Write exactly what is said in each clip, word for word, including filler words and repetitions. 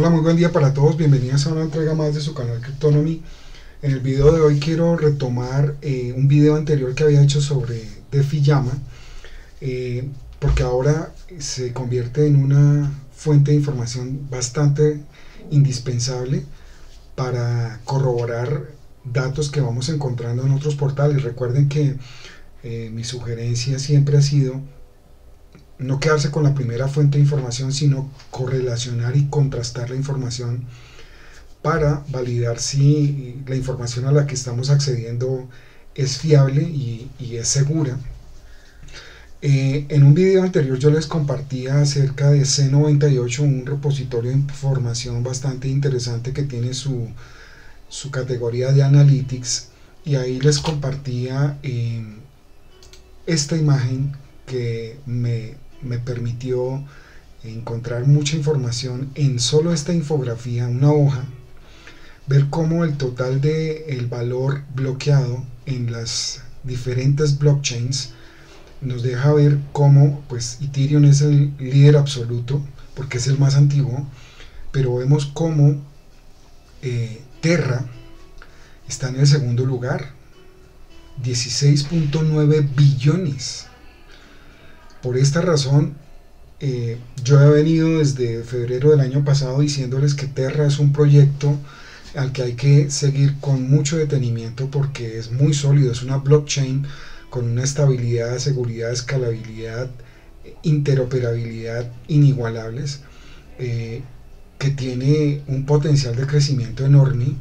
Hola, muy buen día para todos, bienvenidos a una entrega más de su canal Cryptonomy. En el video de hoy quiero retomar eh, un video anterior que había hecho sobre DeFi-Llama, eh, porque ahora se convierte en una fuente de información bastante indispensable para corroborar datos que vamos encontrando en otros portales. Recuerden que eh, mi sugerencia siempre ha sido no quedarse con la primera fuente de información, sino correlacionar y contrastar la información para validar si la información a la que estamos accediendo es fiable y, y es segura. Eh, en un video anterior yo les compartía acerca de C noventa y ocho, un repositorio de información bastante interesante que tiene su, su categoría de Analytics, y ahí les compartía eh, esta imagen que me, me permitió encontrar mucha información en solo esta infografía, una hoja, ver cómo el total de el valor bloqueado en las diferentes blockchains nos deja ver cómo pues Ethereum es el líder absoluto porque es el más antiguo, pero vemos cómo eh, Terra está en el segundo lugar, dieciséis punto nueve billones. Por esta razón eh, yo he venido desde febrero del año pasado diciéndoles que Terra es un proyecto al que hay que seguir con mucho detenimiento porque es muy sólido, es una blockchain con una estabilidad, seguridad, escalabilidad, interoperabilidad inigualables, eh, que tiene un potencial de crecimiento enorme.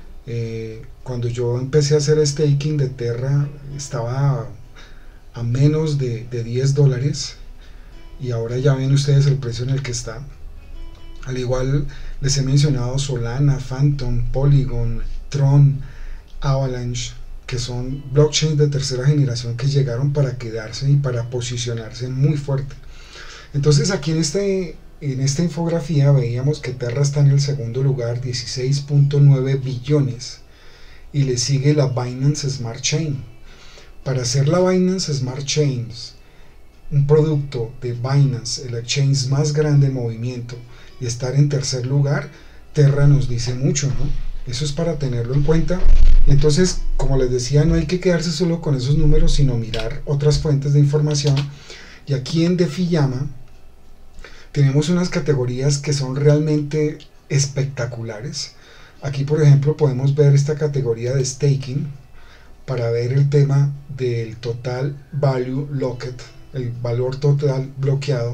Eh, cuando yo empecé a hacer staking de Terra estaba a, a menos de, de diez dólares, y ahora ya ven ustedes el precio en el que está. Al igual les he mencionado Solana, Phantom, Polygon, Tron, Avalanche, que son blockchains de tercera generación que llegaron para quedarse y para posicionarse muy fuerte. Entonces aquí en, este, en esta infografía veíamos que Terra está en el segundo lugar, dieciséis punto nueve billones, y le sigue la Binance Smart Chain. Para hacer la Binance Smart Chain, un producto de Binance, el exchange más grande en movimiento, y estar en tercer lugar, Terra nos dice mucho, ¿no? Eso es para tenerlo en cuenta. Entonces, como les decía, no hay que quedarse solo con esos números, sino mirar otras fuentes de información. Y aquí en DeFi-Llama tenemos unas categorías que son realmente espectaculares. Aquí, por ejemplo, podemos ver esta categoría de staking para ver el tema del total value locked, el valor total bloqueado.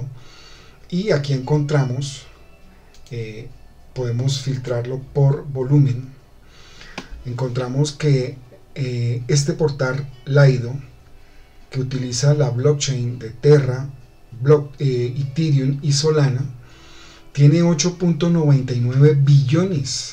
Y aquí encontramos, eh, podemos filtrarlo por volumen. Encontramos que eh, este portal Lido, que utiliza la blockchain de Terra, block, eh, Ethereum y Solana, tiene ocho punto noventa y nueve billones.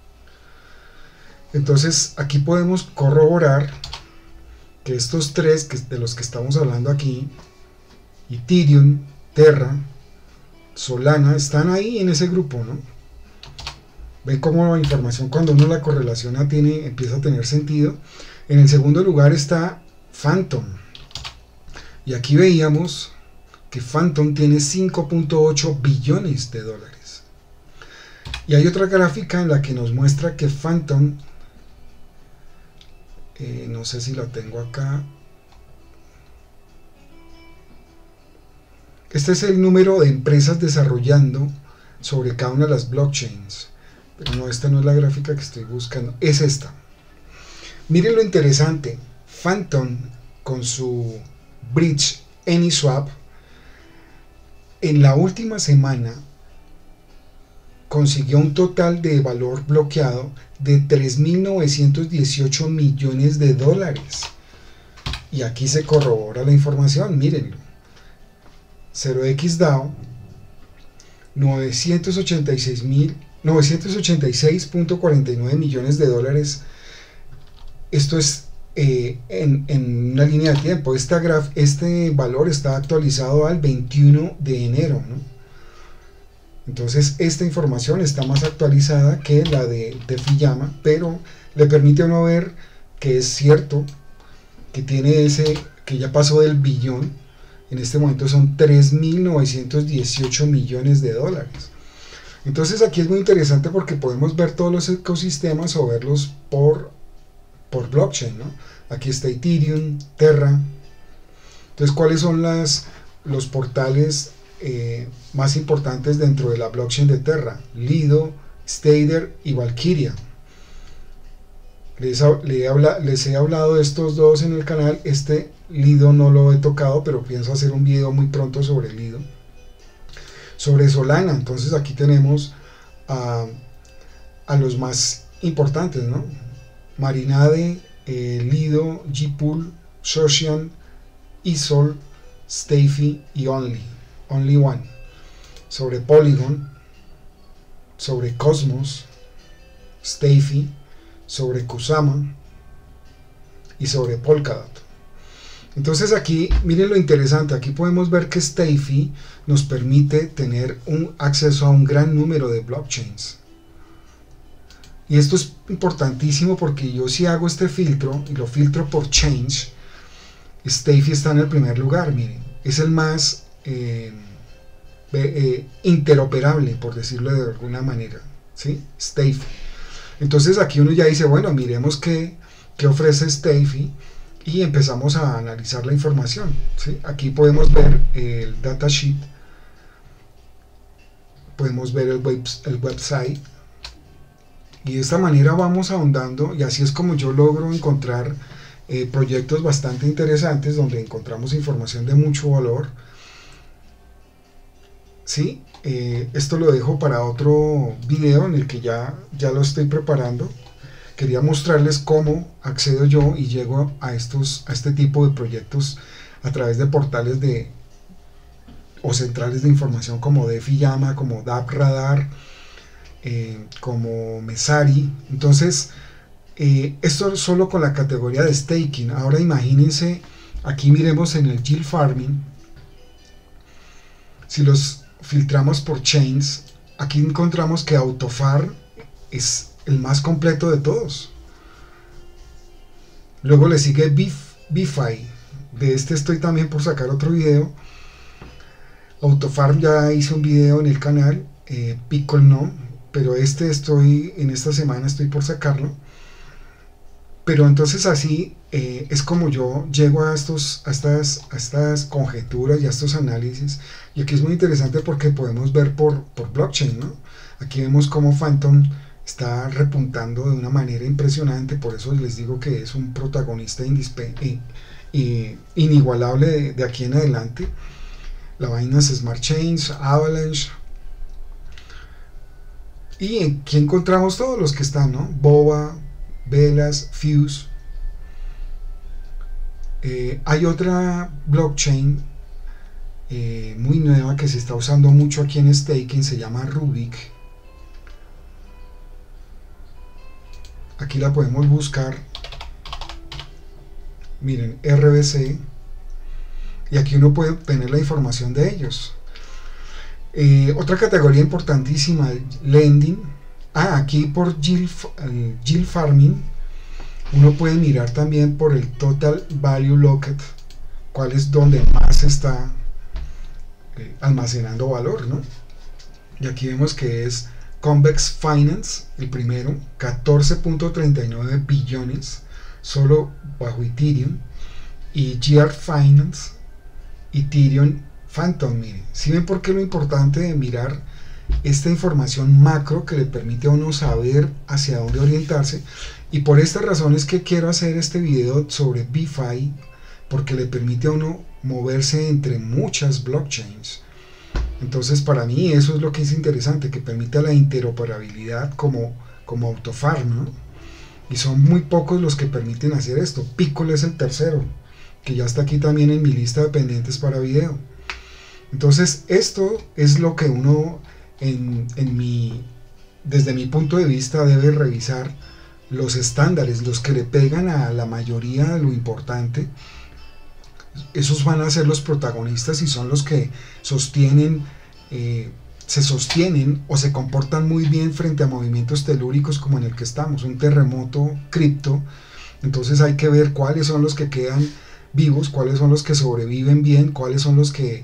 Entonces aquí podemos corroborar que estos tres que, de los que estamos hablando aquí, Ethereum, Terra, Solana, están ahí en ese grupo, ¿no? Ven cómo la información, cuando uno la correlaciona, tiene, empieza a tener sentido. En el segundo lugar está Phantom, y aquí veíamos que Phantom tiene cinco punto ocho billones de dólares. Y hay otra gráfica en la que nos muestra que Phantom, eh, no sé si la tengo acá, este es el número de empresas desarrollando sobre cada una de las blockchains. Pero no, esta no es la gráfica que estoy buscando, es esta. Miren lo interesante, Phantom con su bridge AnySwap en la última semana consiguió un total de valor bloqueado de tres mil novecientos dieciocho millones de dólares. Y aquí se corrobora la información, mírenlo. cero equis DAO, novecientos ochenta y seis punto cuarenta y nueve millones de dólares. Esto es eh, en, en una línea de tiempo. Esta graf, este valor está actualizado al veintiuno de enero, ¿no? Entonces esta información está más actualizada que la de DeFi-Llama, pero le permite a uno ver que es cierto que tiene ese, que ya pasó del billón. En este momento son tres mil novecientos dieciocho millones de dólares. Entonces aquí es muy interesante porque podemos ver todos los ecosistemas o verlos por, por blockchain, ¿no? Aquí está Ethereum, Terra. Entonces, ¿cuáles son las, los portales eh, más importantes dentro de la blockchain de Terra? Lido, Stader y Valkyria. Les, les, habla, les he hablado de estos dos en el canal. Este Lido no lo he tocado, pero pienso hacer un video muy pronto sobre Lido. Sobre Solana, entonces aquí tenemos a, a los más importantes, ¿no? Marinade, eh, Lido, Gpool, Socian, Isol, Stafy y Only, Only One. Sobre Polygon, sobre Cosmos, Stafy, sobre Kusama y sobre Polkadot. Entonces aquí miren lo interesante, aquí podemos ver que Stafy nos permite tener un acceso a un gran número de blockchains. Y esto es importantísimo porque yo si hago este filtro y lo filtro por change, Stafy está en el primer lugar, miren, es el más eh, eh, interoperable, por decirlo de alguna manera, ¿sí? Stafy. Entonces aquí uno ya dice, bueno, miremos qué, qué ofrece Stafy y empezamos a analizar la información, ¿sí? Aquí podemos ver el datasheet, podemos ver el, web, el website y de esta manera vamos ahondando y así es como yo logro encontrar eh, proyectos bastante interesantes donde encontramos información de mucho valor, ¿sí? Eh, esto lo dejo para otro video en el que ya, ya lo estoy preparando. Quería mostrarles cómo accedo yo y llego a, estos, a este tipo de proyectos a través de portales de o centrales de información como DeFi-Llama, como DappRadar, eh, como Messari. Entonces, eh, esto solo con la categoría de staking. Ahora imagínense, aquí miremos en el yield farming, si los filtramos por chains, aquí encontramos que Autofarm es el más completo de todos. Luego le sigue BeFi, de este estoy también por sacar otro video. Autofarm ya hice un video en el canal, eh, Pickle no, pero este estoy, en esta semana estoy por sacarlo. Pero entonces así eh, es como yo llego a, estos, a, estas, a estas conjeturas y a estos análisis. Y aquí es muy interesante porque podemos ver por, por blockchain, ¿no? Aquí vemos cómo Phantom está repuntando de una manera impresionante, por eso les digo que es un protagonista eh, eh, inigualable de, de aquí en adelante. La Binance Smart Chains, Avalanche, y aquí encontramos todos los que están, ¿no? Boba, Velas, Fuse. Eh, hay otra blockchain eh, muy nueva que se está usando mucho aquí en staking, se llama Rubik. Aquí la podemos buscar, miren, R B C, y aquí uno puede tener la información de ellos. Eh, otra categoría importantísima, lending. Ah, aquí por yield, eh, yield farming uno puede mirar también por el total value locked, cuál es donde más está eh, almacenando valor, ¿no? Y aquí vemos que es Convex Finance, el primero, catorce punto treinta y nueve billones, solo bajo Ethereum, y G R Finance, Ethereum Phantom. Miren, si ven por qué lo importante de mirar esta información macro que le permite a uno saber hacia dónde orientarse, y por esta razón es que quiero hacer este video sobre BeFi, porque le permite a uno moverse entre muchas blockchains. Entonces para mí eso es lo que es interesante, que permite la interoperabilidad como, como Autofarm, ¿no? Y son muy pocos los que permiten hacer esto. Pickle es el tercero, que ya está aquí también en mi lista de pendientes para video. Entonces esto es lo que uno en, en mi, desde mi punto de vista debe revisar, los estándares, los que le pegan a la mayoría de lo importante. Esos van a ser los protagonistas y son los que sostienen, eh, se sostienen o se comportan muy bien frente a movimientos telúricos como en el que estamos, un terremoto cripto. Entonces hay que ver cuáles son los que quedan vivos, cuáles son los que sobreviven bien, cuáles son los que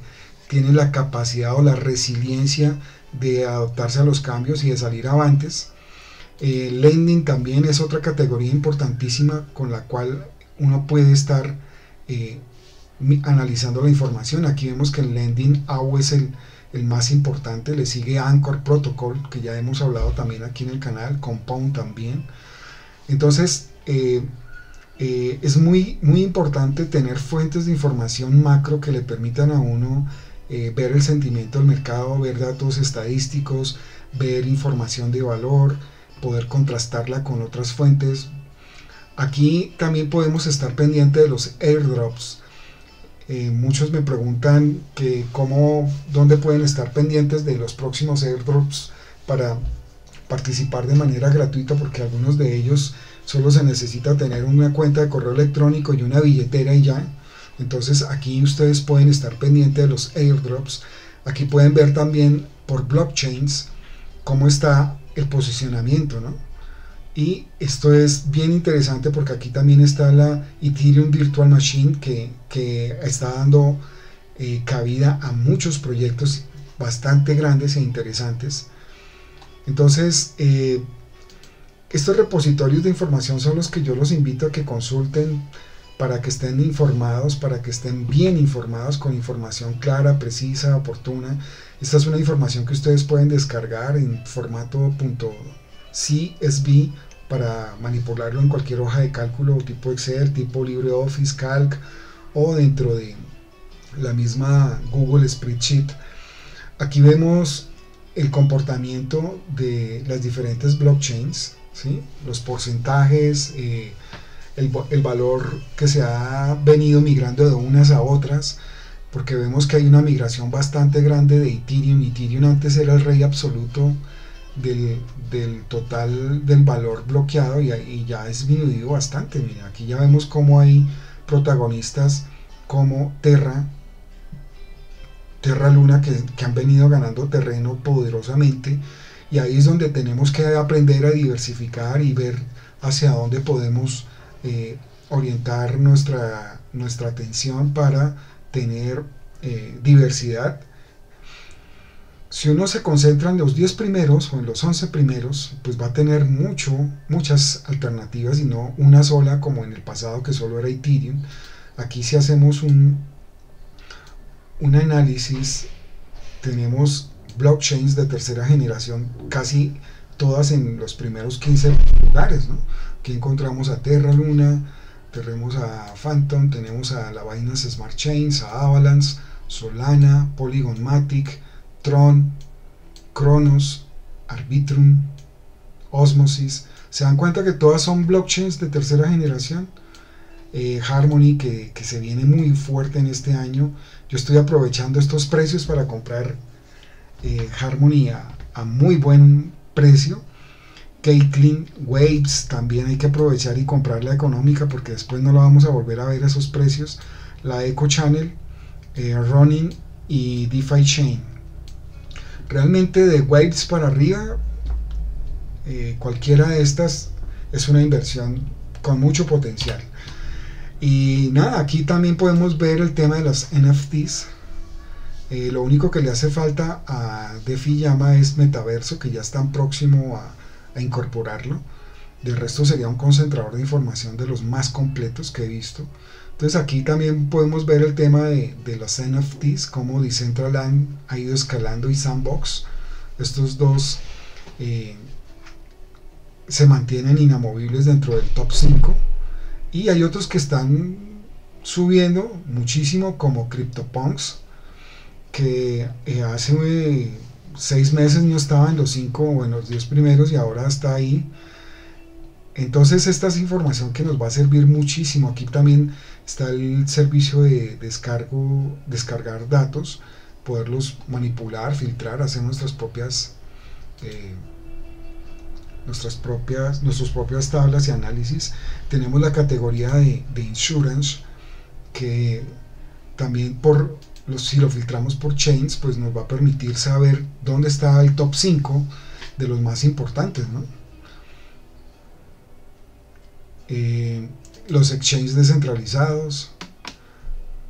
tienen la capacidad o la resiliencia de adaptarse a los cambios y de salir avantes. Eh, lending también es otra categoría importantísima con la cual uno puede estar eh, analizando la información. Aquí vemos que el lending A U es el, el más importante, le sigue Anchor Protocol, que ya hemos hablado también aquí en el canal, Compound también. Entonces eh, eh, es muy, muy importante tener fuentes de información macro que le permitan a uno eh, ver el sentimiento del mercado, ver datos estadísticos, ver información de valor, poder contrastarla con otras fuentes. Aquí también podemos estar pendientes de los airdrops. Eh, muchos me preguntan que cómo, dónde pueden estar pendientes de los próximos airdrops para participar de manera gratuita, porque algunos de ellos solo se necesita tener una cuenta de correo electrónico y una billetera y ya. Entonces aquí ustedes pueden estar pendientes de los airdrops. Aquí pueden ver también por blockchains cómo está el posicionamiento, ¿no? Y esto es bien interesante porque aquí también está la Ethereum Virtual Machine que, que está dando eh, cabida a muchos proyectos bastante grandes e interesantes. Entonces eh, estos repositorios de información son los que yo los invito a que consulten para que estén informados, para que estén bien informados, con información clara, precisa, oportuna. Esta es una información que ustedes pueden descargar en formato .csv para manipularlo en cualquier hoja de cálculo tipo Excel, tipo LibreOffice, Calc o dentro de la misma Google Spreadsheet. Aquí vemos el comportamiento de las diferentes blockchains, ¿sí? Los porcentajes, eh, el, el valor que se ha venido migrando de unas a otras, porque vemos que hay una migración bastante grande de Ethereum. Ethereum antes era el rey absoluto del, del total del valor bloqueado y, y ya ha disminuido bastante. Mira, aquí ya vemos cómo hay protagonistas como Terra, Terra Luna que, que han venido ganando terreno poderosamente, y ahí es donde tenemos que aprender a diversificar y ver hacia dónde podemos eh, orientar nuestra, nuestra atención para tener eh, diversidad. Si uno se concentra en los diez primeros o en los once primeros, pues va a tener mucho, muchas alternativas y no una sola como en el pasado que solo era Ethereum. Aquí si hacemos un, un análisis, tenemos blockchains de tercera generación casi todas en los primeros quince lugares, ¿no? Aquí encontramos a Terra Luna, tenemos a Phantom, tenemos a la Binance Smart Chains, a Avalanche, Solana, Polygon Matic, Tron, Cronos, Arbitrum, Osmosis. Se dan cuenta que todas son blockchains de tercera generación. eh, Harmony que, que se viene muy fuerte en este año. Yo estoy aprovechando estos precios para comprar eh, Harmony a, a muy buen precio. Caitlin, Waves, también hay que aprovechar y comprar la económica porque después no la vamos a volver a ver a esos precios. La Echo Channel, eh, Ronin y DeFi Chain. Realmente de Waves para arriba, eh, cualquiera de estas es una inversión con mucho potencial. Y nada, aquí también podemos ver el tema de las N F Ts. Eh, lo único que le hace falta a DeFi Llama es Metaverso, que ya están próximo a, a incorporarlo. Del resto sería un concentrador de información de los más completos que he visto. Entonces aquí también podemos ver el tema de, de las N F Ts, como Decentraland ha ido escalando y Sandbox. Estos dos eh, se mantienen inamovibles dentro del top cinco. Y hay otros que están subiendo muchísimo, como CryptoPunks, que eh, hace eh, seis meses no estaba en los cinco o en los diez primeros y ahora está ahí. Entonces esta es información que nos va a servir muchísimo. Aquí también está el servicio de descargo, descargar datos, poderlos manipular, filtrar, hacer nuestras propias eh, nuestras propias nuestras propias tablas y análisis. Tenemos la categoría de, de insurance, que también por los, si lo filtramos por chains, pues nos va a permitir saber dónde está el top cinco de los más importantes, ¿no? Eh, los exchanges descentralizados,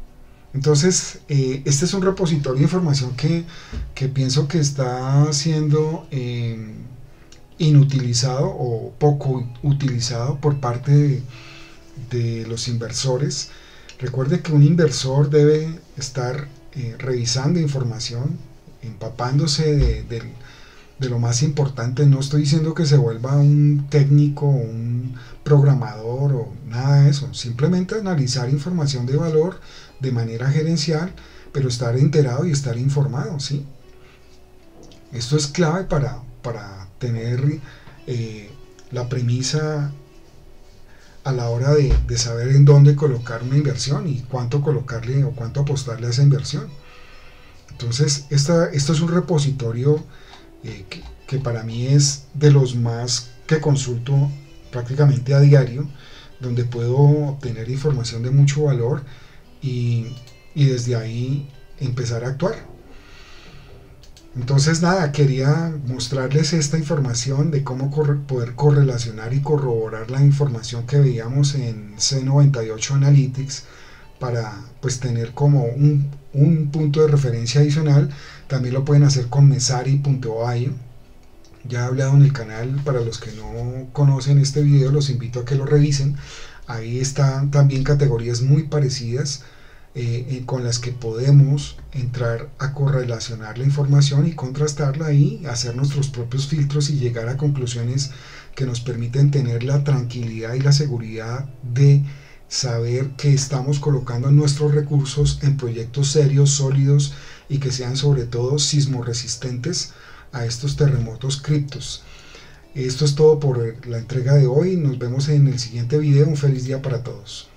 Entonces, eh, este es un repositorio de información que, que pienso que está siendo eh, inutilizado o poco utilizado por parte de, de los inversores. Recuerde que un inversor debe estar eh, revisando información, empapándose de, de, de lo más importante. No estoy diciendo que se vuelva un técnico o un programador o nada de eso, simplemente analizar información de valor de manera gerencial, pero estar enterado y estar informado, ¿sí? Esto es clave para, para tener eh, la premisa a la hora de, de saber en dónde colocar una inversión y cuánto colocarle o cuánto apostarle a esa inversión. Entonces, esta, esto es un repositorio eh, que, que para mí es de los más que consulto prácticamente a diario, donde puedo obtener información de mucho valor y, y desde ahí empezar a actuar. Entonces nada, quería mostrarles esta información de cómo corre, poder correlacionar y corroborar la información que veíamos en C noventa y ocho Analytics para pues tener como un, un punto de referencia adicional. También lo pueden hacer con Messari punto i o. Ya he hablado en el canal, para los que no conocen este video los invito a que lo revisen. Ahí están también categorías muy parecidas eh, con las que podemos entrar a correlacionar la información y contrastarla y hacer nuestros propios filtros y llegar a conclusiones que nos permiten tener la tranquilidad y la seguridad de saber que estamos colocando nuestros recursos en proyectos serios, sólidos y que sean sobre todo sismoresistentes a estos terremotos criptos. Esto es todo por la entrega de hoy. Nos vemos en el siguiente video. Un feliz día para todos.